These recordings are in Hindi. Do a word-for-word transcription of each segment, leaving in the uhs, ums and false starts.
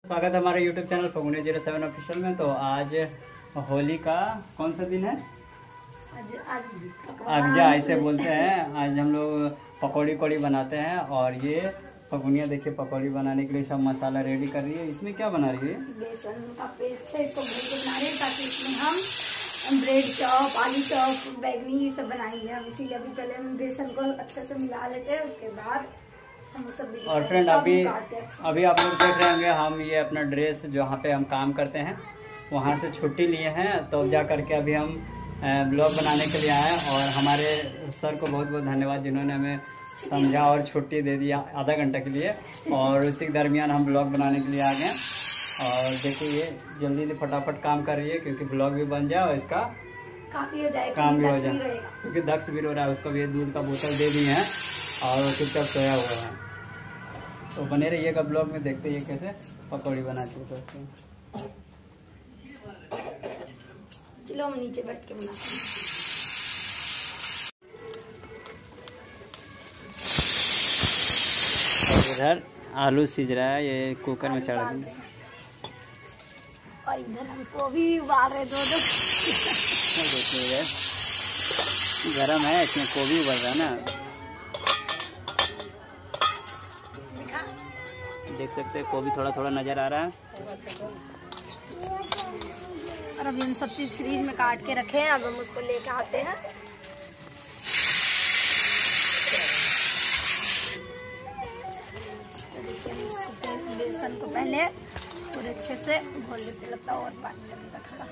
स्वागत है हमारे YouTube channel Faguni zero seven official में। तो आज होली का कौन सा दिन है? आज आज अगजा ऐसे बोलते हैं। आज हम लोग पकौड़ी कौड़ी बनाते हैं और ये फगुनिया देखिए पकौड़ी बनाने के लिए सब मसाला रेडी कर रही है। इसमें क्या बना रही है? बेसन का पेस्ट है, इसको भून के बना रहे हैं ताकि इसमें हम ब्रेड चॉप, आलू चॉप, बैगनी ये सब बनाएंगे हम। इसीलिए अभी पहले हम बेसन को अच्छे से मिला लेते हैं, उसके बाद हम सब। और फ्रेंड अभी अभी आप लोग देख रहे होंगे हम ये अपना ड्रेस जहाँ पे हम काम करते हैं वहाँ से छुट्टी लिए हैं, तो जा करके अभी हम ब्लॉग बनाने के लिए आए हैं। और हमारे सर को बहुत बहुत धन्यवाद जिन्होंने हमें समझा और छुट्टी दे दिया आधा घंटा के लिए। और उसी के दरमियान हम ब्लॉग बनाने के लिए आ गए। और देखिए ये जल्दी से फटाफट काम कर रही है क्योंकि ब्लॉग भी बन जाए और इसका काफी हो जाए, काम भी हो जाए, क्योंकि दक्ष भी रो रहा है। उसको भी दूध का बोतल दे दी है और वो चुपचाप सोया हुआ है। तो बने रहिएगा ब्लॉग में, देखते हैं कैसे पकौड़ी बनाते हैं। तो चलो हम नीचे बैठ के बनाते हैं। इधर आलू सीज रहा है, ये कुकर में चढ़ा देंगे। और इधर हमको भी उबाल रहे दो दो। देखिए गरम है, इसमें गोभी उबल रहा है ना, देख सकते हैं गोभी थोड़ा थोड़ा नजर आ रहा है। और अभी हम सब चीज फ्रीज में काट के रखे हैं, अब हम उसको लेके आते हैं। बेसन को पहले पूरे अच्छे से घोल लेते, लगता है और पानी लगेगा थोड़ा।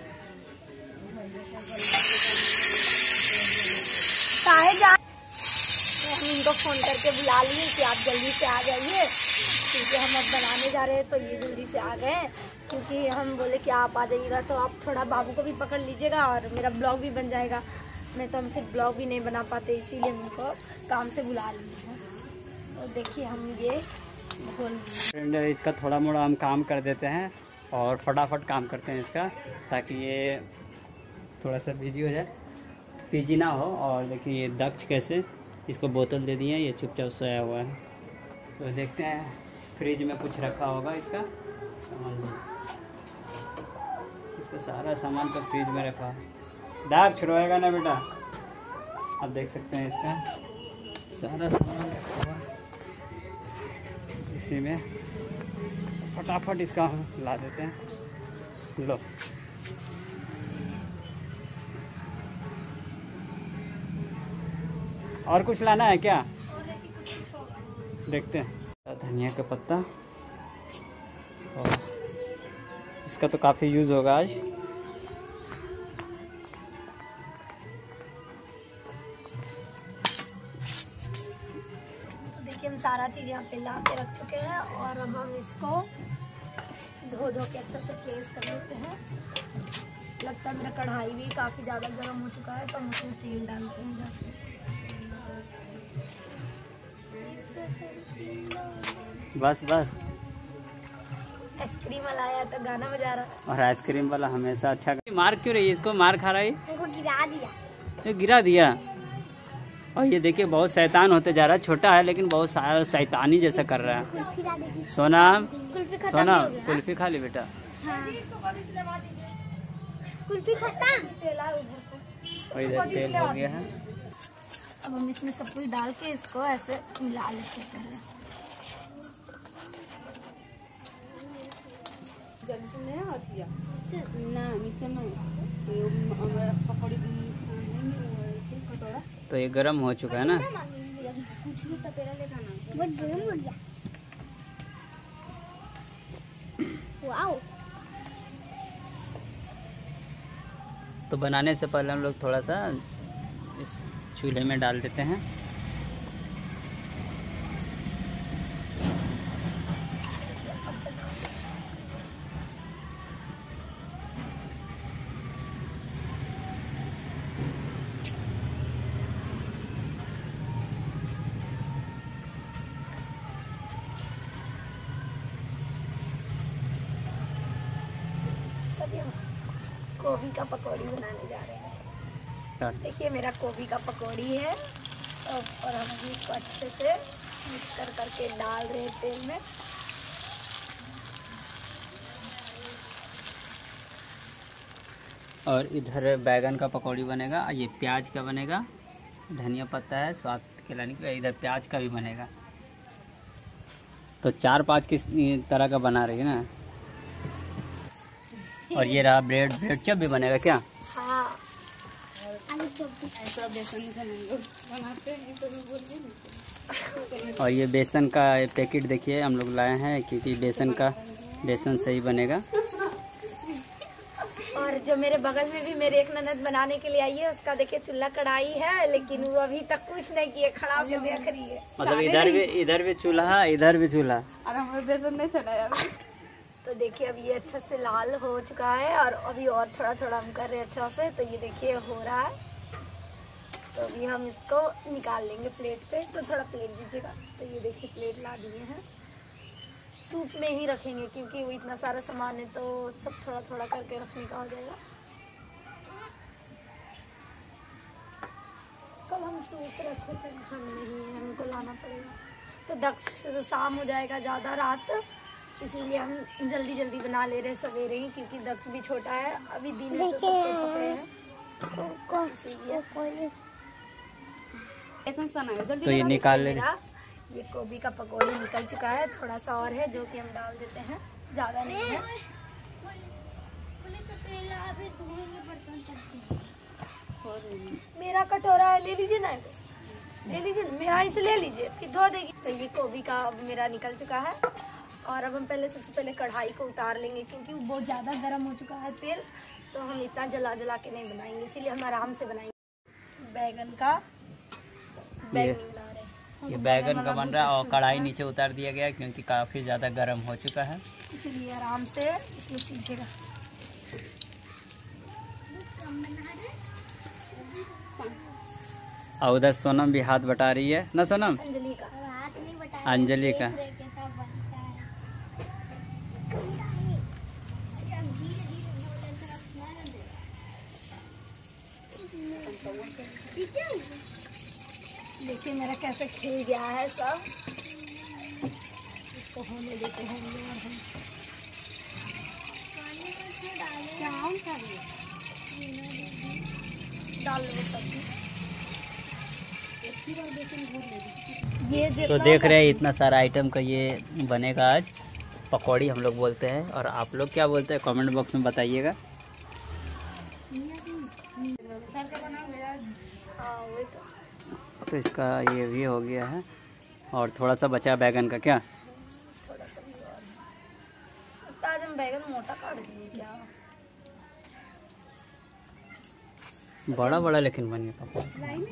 काहे जा हम इनको फोन करके बुला लिए कि आप जल्दी से आ जाइए, क्योंकि हम अब बनाने जा रहे हैं। तो ये जल्दी से आ गए क्योंकि हम बोले कि आप आ जाइएगा तो आप थोड़ा बाबू को भी पकड़ लीजिएगा और मेरा ब्लॉग भी बन जाएगा। नहीं तो हम फिर ब्लॉग भी नहीं बना पाते, इसीलिए हम इनको काम से बुला लिए हैं। तो देखिए हम ये घोल फ्रेंड इसका थोड़ा मोड़ा हम काम कर देते हैं और फटाफट काम करते हैं इसका, ताकि ये थोड़ा सा बिजी हो जाए, बिजी ना हो। और देखिए ये दक्ष कैसे इसको बोतल दे दिए, ये चुपचाप सोया हुआ है। तो देखते हैं फ्रिज में कुछ रखा होगा इसका सामान, इसका सारा सामान तो फ्रिज में रखा है। दाग छुड़वाएगा ना बेटा? आप देख सकते हैं इसका सारा सामान रखा हुआ इसी में। फटाफट इसका हम ला देते हैं। लो और कुछ लाना है क्या? देखते हैं। धनिया का पत्ता, और इसका तो काफ़ी यूज़ होगा आज। देखिए हम सारा चीज़ यहाँ पे ला के रख चुके हैं और अब हम इसको धो धो के अच्छे से प्लेस कर लेते हैं। लगता है मेरा कढ़ाई भी काफ़ी ज़्यादा गर्म हो चुका है, तो हम उसमें तेल डालते हैं। बस बस आइसक्रीम वाला आया तो गाना बजा रहा है। और आइसक्रीम वाला हमेशा अच्छा। मार क्यों रही है इसको? मार खा रहा है, उनको गिरा दिया। ये गिरा दिया। और ये देखिए बहुत शैतान होते जा रहा है, छोटा है लेकिन बहुत शैतानी जैसा कर रहा है। सोना सोना कुल्फी खा ली बेटा। हाँ। कुल्फी खत्म। और इधर तेल हो गया है। अब हम इसमें सब कुछ डाल के इसको ऐसे मिला लेते हैं। तो ये गरम हो चुका है ना? वाओ। तो बनाने से पहले हम लोग थोड़ा सा इस चूल्हे में डाल देते हैं। गोभी का पकौड़ी बनाने जा रहे हैं। देखिए मेरा गोभी का पकौड़ी है और हम इसको अच्छे से मिक्स कर करके डाल रहे हैं तेल में। और इधर बैगन का पकौड़ी बनेगा, ये प्याज का बनेगा, धनिया पत्ता है स्वाद के लाने के लिए, इधर प्याज का भी बनेगा। तो चार पाँच किस तरह का बना रही है ना। और ये रहा ब्रेड, ब्रेड चप भी बनेगा क्या? हाँ। और ये बेसन का पैकेट देखिए हम लोग लाए हैं, क्योंकि बेसन का बेसन से ही बनेगा। और जो मेरे बगल में भी मेरे एक ननद बनाने के लिए आई है, उसका देखिए चूल्हा कढ़ाई है, लेकिन वो अभी तक कुछ नहीं किए, खड़ा होकर देख रही है। मतलब इधर भी इधर भी चूल्हा, इधर भी चूल्हा, और हमें बेसन नहीं चला यार। तो देखिए अब ये अच्छा से लाल हो चुका है, और अभी और थोड़ा थोड़ा हम कर रहे हैं अच्छा से। तो ये देखिए हो रहा है, तो अभी हम इसको निकाल लेंगे प्लेट पे। तो थोड़ा प्लेट दीजिएगा। तो ये देखिए प्लेट ला दिए हैं, सूप में ही रखेंगे क्योंकि वो इतना सारा सामान है, तो सब थोड़ा थोड़ा करके रखने का हो जाएगा। कल हम सूप रखे थे, हम नहीं, हमको लाना पड़ेगा। तो दक्ष शाम हो जाएगा ज़्यादा रात, इसीलिए हम जल्दी जल्दी बना ले रहे सवेरे ही, क्योंकि दक्ष भी छोटा है, अभी दिन में तो सबको पकड़े हैं। तो ये निकाल ले। ये गोभी का पकौड़ी निकल चुका है, थोड़ा सा और है जो कि हम डाल देते हैं, ज़्यादा नहीं है। मेरा कटोरा है, ले लीजिए ना, ले लीजिए, मेरा इसे ले लीजिए, फिर धो देगी। तो ये गोभी का अब मेरा निकल चुका है, और अब हम पहले सबसे पहले कढ़ाई को उतार लेंगे, क्योंकि वो बहुत ज़्यादा गर्म हो चुका है तेल, तो हम इतना जला जला के नहीं बनाएंगे, इसीलिए हम आराम से बनाएंगे। बैगन का बैगन बना रहे हैं, ये बैगन का बन रहा है, और कढ़ाई नीचे उतार दिया गया क्योंकि काफ़ी ज़्यादा गर्म हो चुका है, इसीलिए आराम से इसमें सीझेगा। और उधर सोनम भी हाथ बटा रही है ना, सोनम? अंजलि का हाथ नहीं बटा, अंजलि का। देखिए मेरा कैसे खिल गया है सब, इसको होने देते हैं और हम डाल लो सब्जी। ये तो देख रहे हैं इतना सारा आइटम का ये बनेगा आज, पकौड़ी हम लोग बोलते हैं, और आप लोग क्या बोलते हैं कमेंट बॉक्स में बताइएगा। तो इसका ये भी हो गया है, और थोड़ा सा बचा बैगन का क्या? थोड़ा सा भी और। आज हम बैगन मोटा काट दिए क्या? बड़ा बड़ा लेकिन बन गया पापा।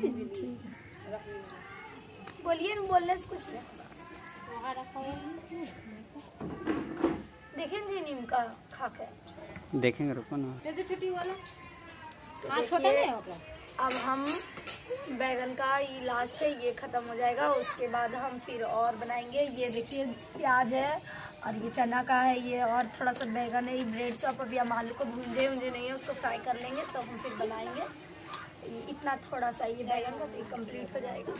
बोलिए ना, बोलने से कुछ नहीं। देखिए जी नीम का खा के देखेंगे, रुको ना। तो देखिए अब हम बैगन का ये लास्ट है, ये ख़त्म हो जाएगा, उसके बाद हम फिर और बनाएंगे। ये देखिए प्याज है, और ये चना का है ये, और थोड़ा सा बैगन है, ये ब्रेड चॉप। अभी हम आलू को भूंजे भूंजे नहीं है, उसको फ्राई कर लेंगे, तो हम फिर बनाएंगे। ये इतना थोड़ा सा ये बैगन का, तो ये कम्प्लीट हो जाएगा।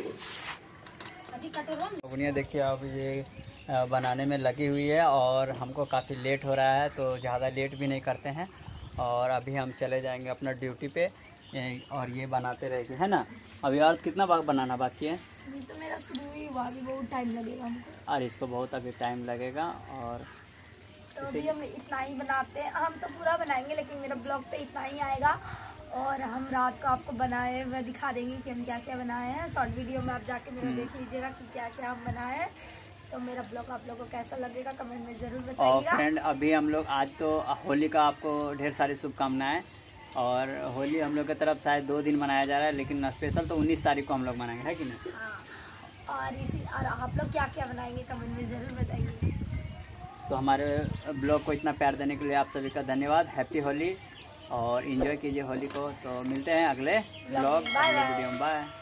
बुनिया देखिए अब ये बनाने में लगी हुई है, और हमको काफ़ी लेट हो रहा है, तो ज़्यादा लेट भी नहीं करते हैं, और अभी हम चले जाएंगे अपना ड्यूटी पे, और ये बनाते रहेंगे, है ना? अभी और कितना बाग बनाना बाकी है? अभी तो मेरा शुरू ही हुआ, अभी बहुत टाइम लगेगा हमको, और इसको बहुत अभी टाइम लगेगा। और तो अभी हम इतना ही बनाते हैं, हम तो पूरा बनाएंगे, लेकिन मेरा ब्लॉग पे इतना ही आएगा, और हम रात को आपको बनाए हुए दिखा देंगे कि हम क्या क्या बनाए हैं। शॉर्ट वीडियो में आप जाके मेरा देख लीजिएगा कि क्या क्या हम बनाए हैं। तो मेरा ब्लॉग आप लोगों को कैसा लगेगा कमेंट में ज़रूर और बताइएगा। फ्रेंड अभी हम लोग आज तो होली का आपको ढेर सारी शुभकामनाएं, और होली हम लोग की तरफ शायद दो दिन मनाया जा रहा है, लेकिन स्पेशल तो उन्नीस तारीख को हम लोग मनाएंगे, है कि नहीं? हाँ, और इसी और आप लोग क्या क्या बनाएंगे कमेंट में ज़रूर बताइए। तो हमारे ब्लॉग को इतना प्यार देने के लिए आप सभी का धन्यवाद। हैप्पी होली, और एंजॉय कीजिए होली को। तो मिलते हैं अगले ब्लॉग, अगले वीडियो में। बाय।